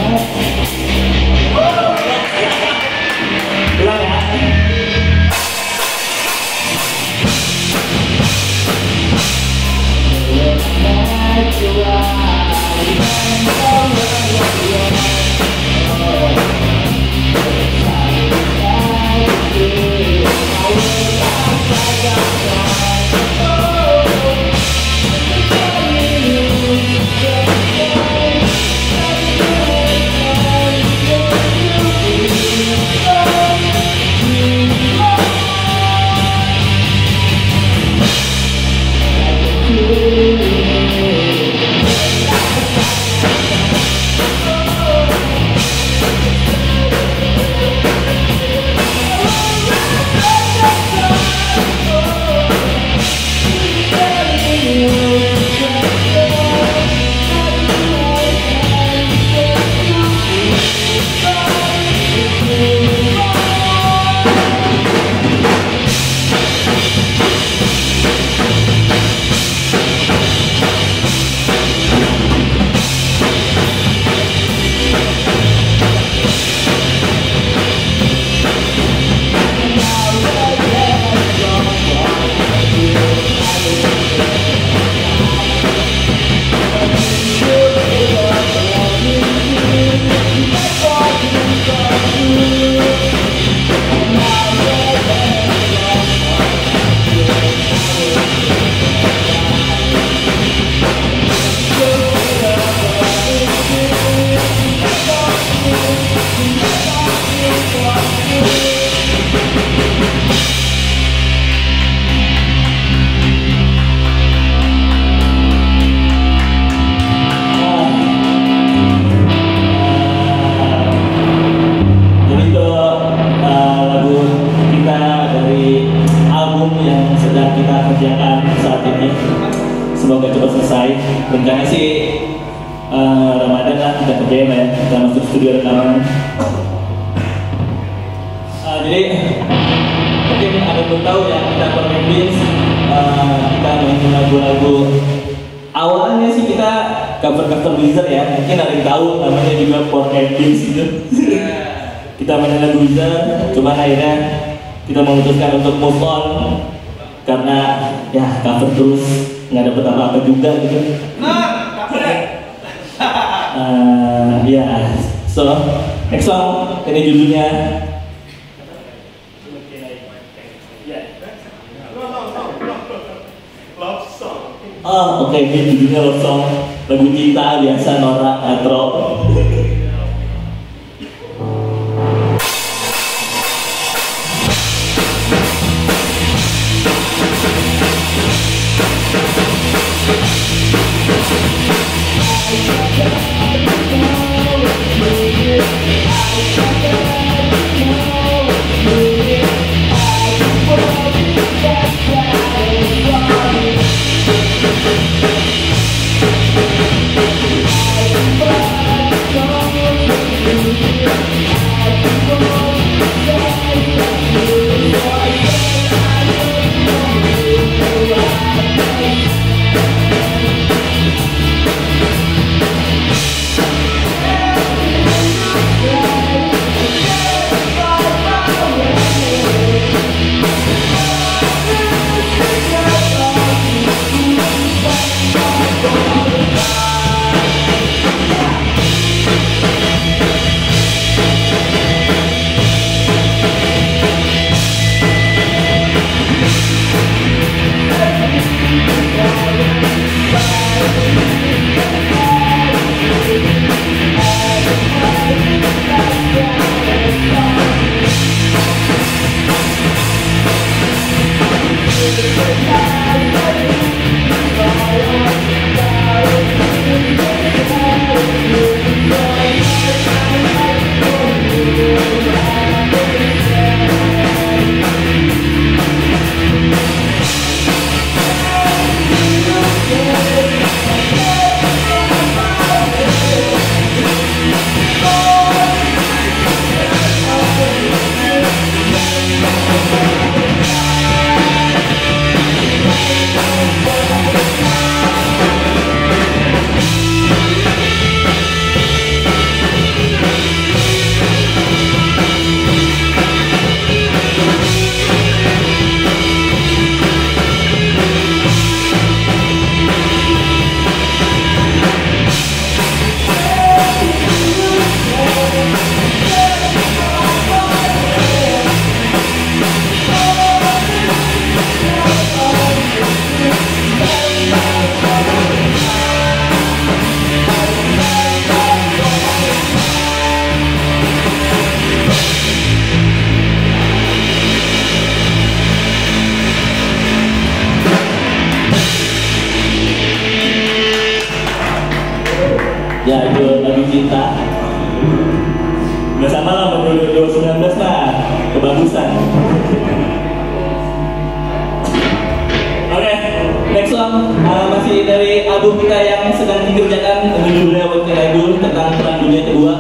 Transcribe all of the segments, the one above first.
Ulang ya. Semoga cepat selesai. Rencana sih Ramadan lah kita kerjain ya, kita masuk studio rekaman. Jadi mungkin ada yang belum tahu ya, kita Pork Beans, kita mainin lagu-lagu. Awalnya sih kita cover Wizard ya, mungkin ada yang tahu namanya juga Pork Beans gitu. Kita mainin lagu Wizard, cuma akhirnya kita memutuskan untuk move on karena ya cover terus nggak dapet apa-apa juga gitu. Ya, so next song ini judulnya Love Song. Oh oke, ini judulnya Love Song, lagu cinta biasa norak atro. Ya itu lagu cinta. Nggak sama lah sama 2019 lah, kebagusan. Oke, next song masih dari album kita yang sedang dikerjakan, judulnya What Can I Do, tentang perang dunia kedua.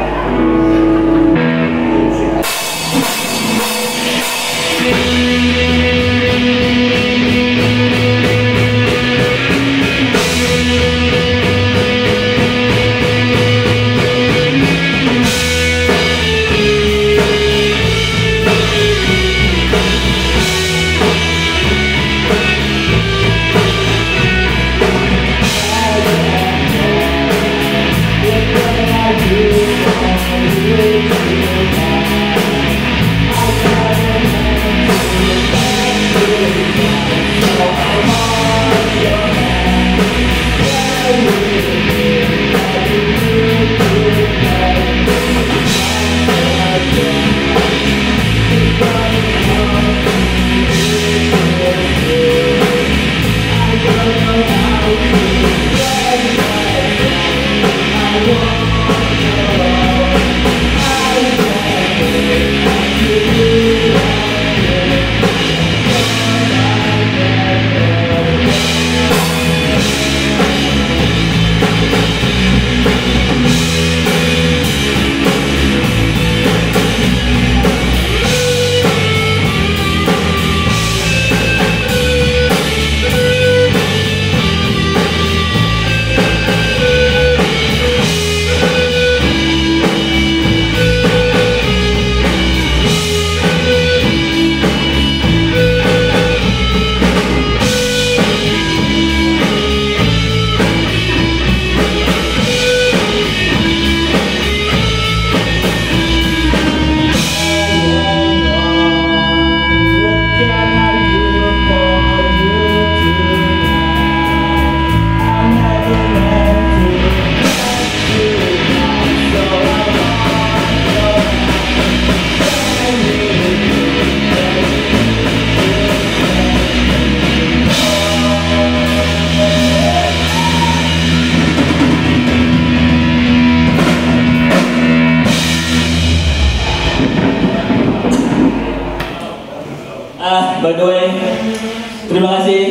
By the way, terima kasih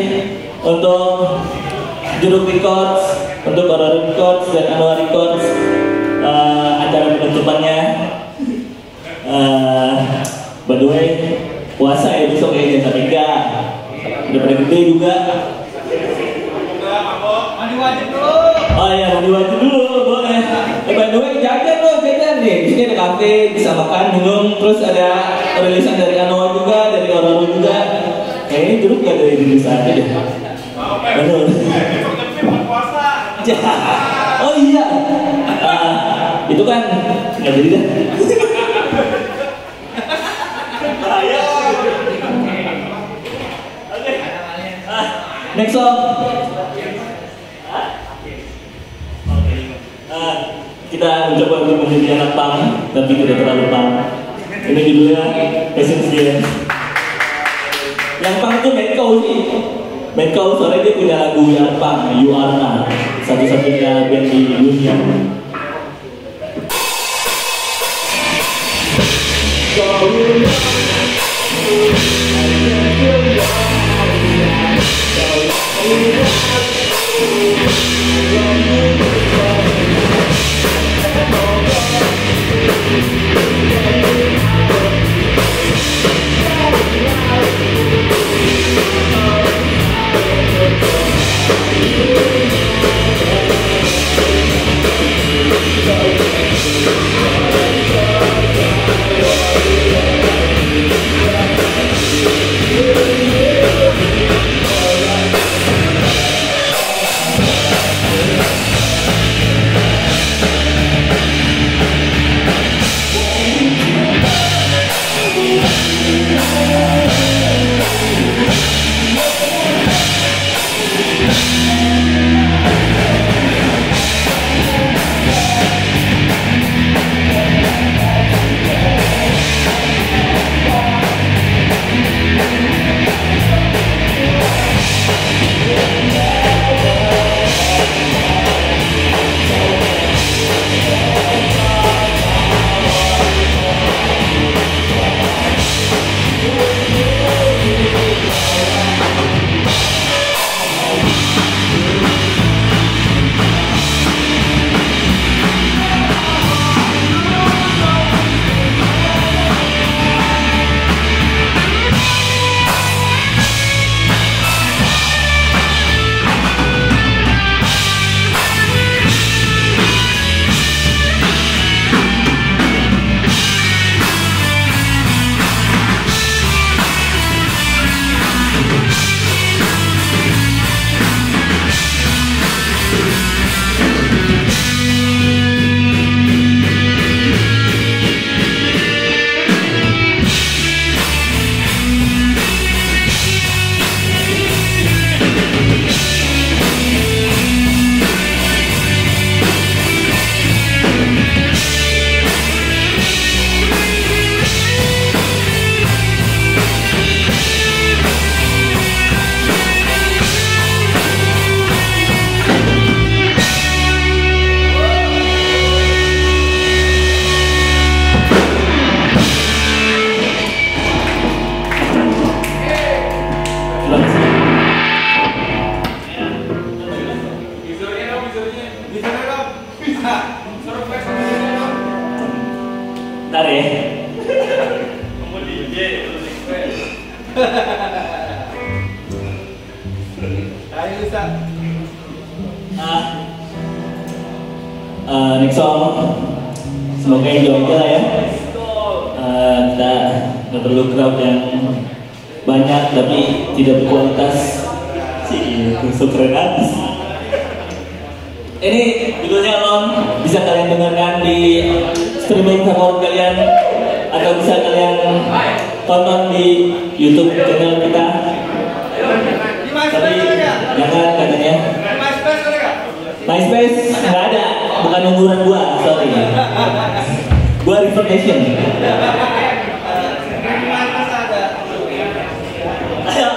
untuk Jeruk Records, untuk Horror Records dan Anwar Records acara penutupannya. By the way, puasa ya besok ya, jangan sampai enggak. Udah pada gede juga. Mandi wajib dulu. Oh iya, mandi wajib dulu, boleh. By the way, jajan loh, jajan nih. Di sini ada kafe, bisa makan, minum, terus ada rilisan dari Anoa juga, dari Horror juga. Kayaknya Jeruk gak dari Indonesia aja deh. Bener. Oh iya. Itu kan nggak jadi deh. Bahaya. Oke. Next song. Kita mencoba untuk menjadi anak punk, tapi tidak terlalu punk. Ini judulnya Essence Game. Yang punk itu Medcow sih. Medcow soalnya dia punya lagu yang punk, You Are Not, satu-satunya band di dunia. Ntar ya. Next song, semoga enjoy aja lah ya. Kita nggak perlu crowd yang banyak tapi tidak berkualitas. Sih, itu keren banget. Ini judulnya Alone, bisa kalian dengarkan di streaming favorit kalian atau bisa kalian tonton di YouTube channel kita. Tapi jangan katanya. MySpace nggak ada, bukan umuran gua, sorry. Gua River Nation. Ayo,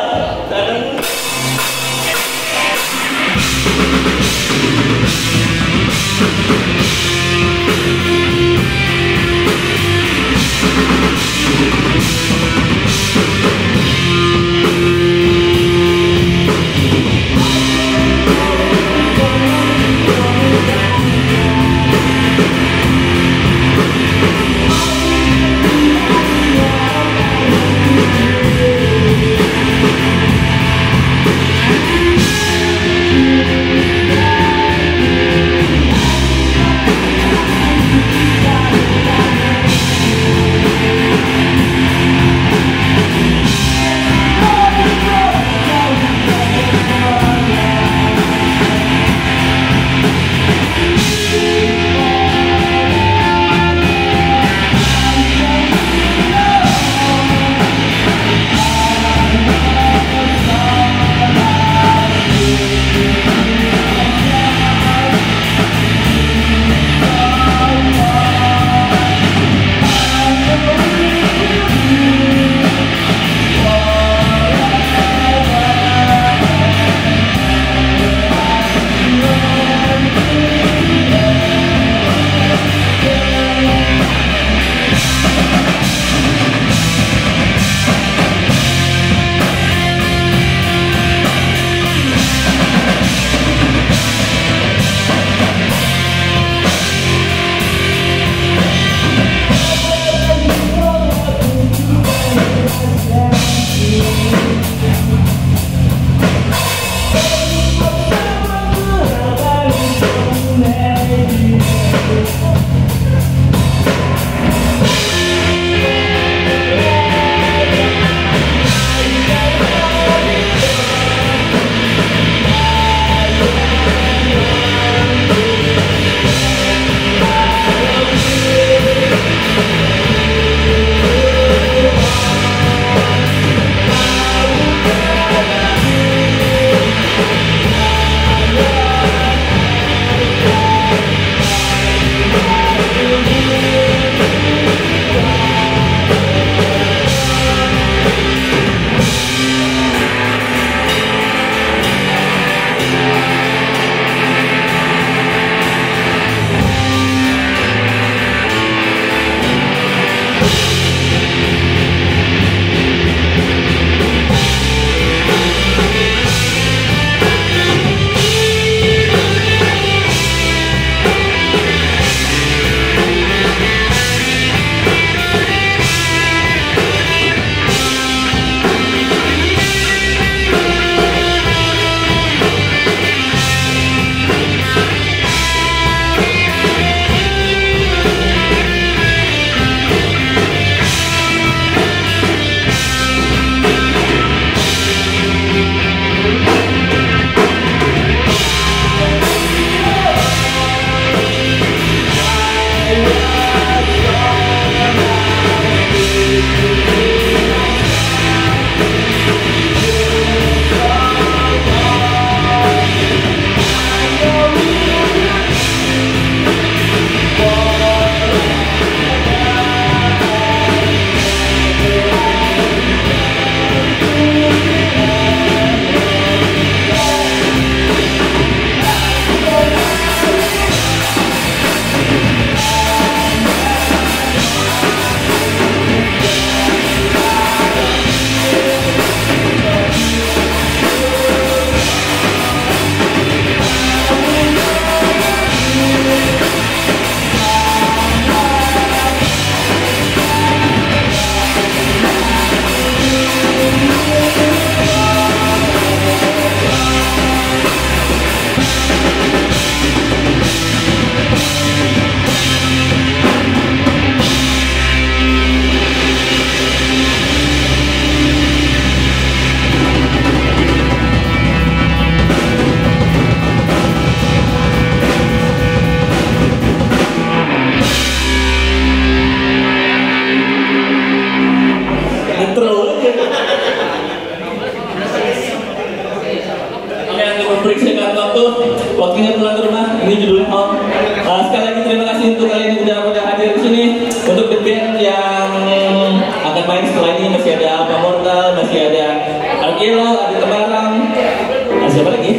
waktunya pulang ke rumah. Ini judulnya Home. Sekali lagi terima kasih untuk kalian yang udah pada hadir di sini. Untuk the band yang akan main setelah ini masih ada Alpha Mortal, masih ada Arkelo, ada Tebarang, siapa lagi?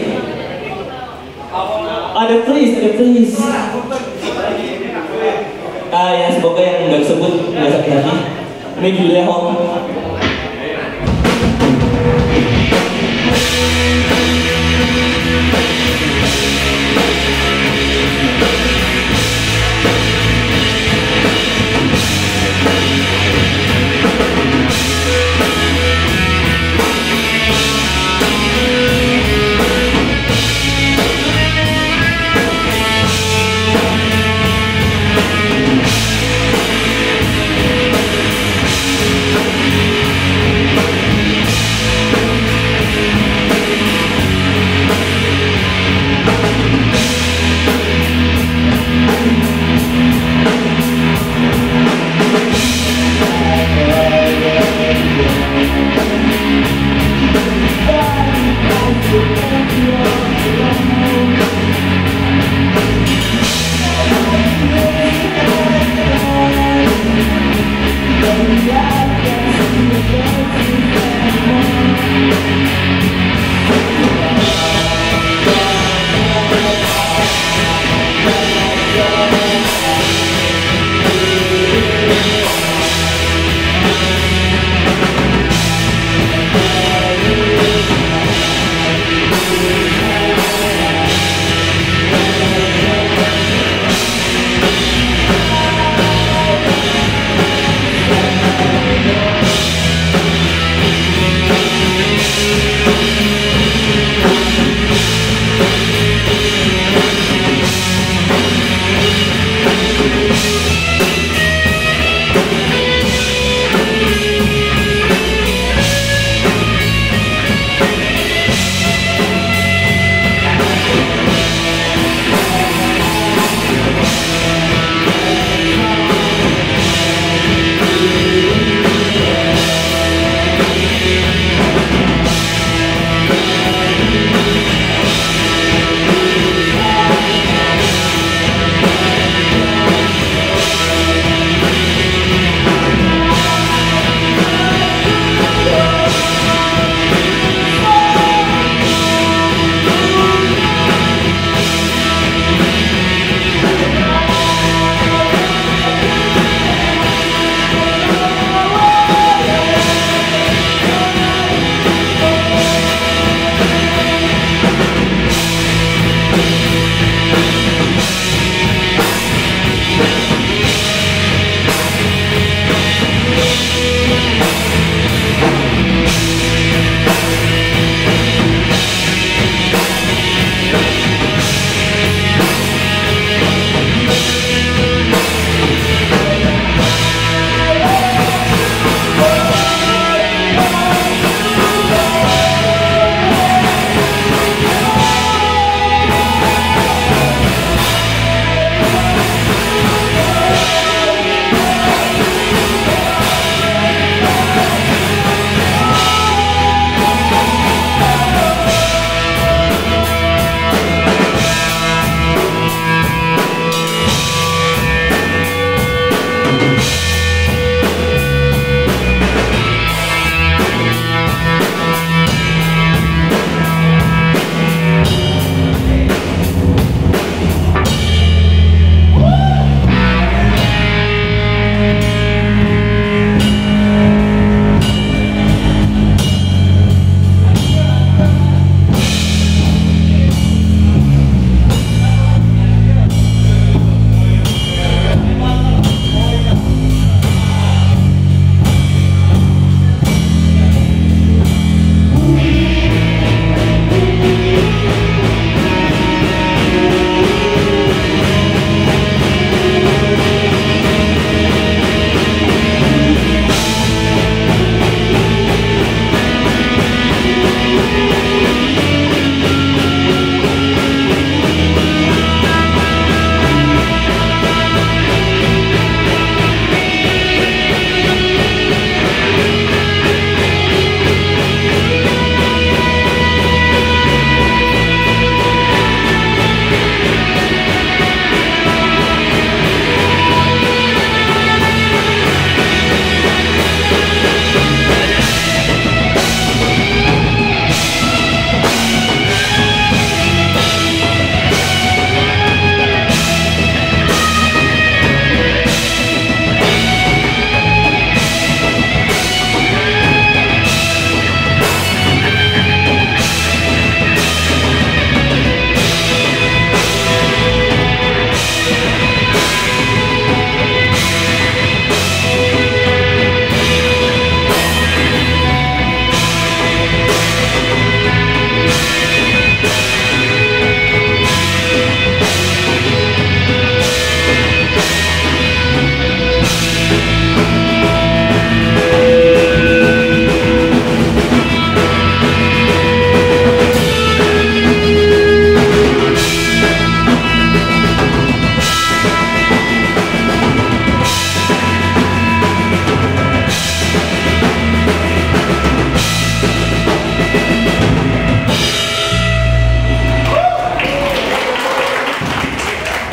Ada Please. Yang semoga yang nggak disebut nggak sakit hati. Ini judulnya Home.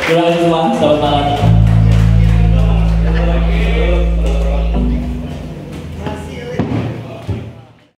Terima kasih semua, selamat malam.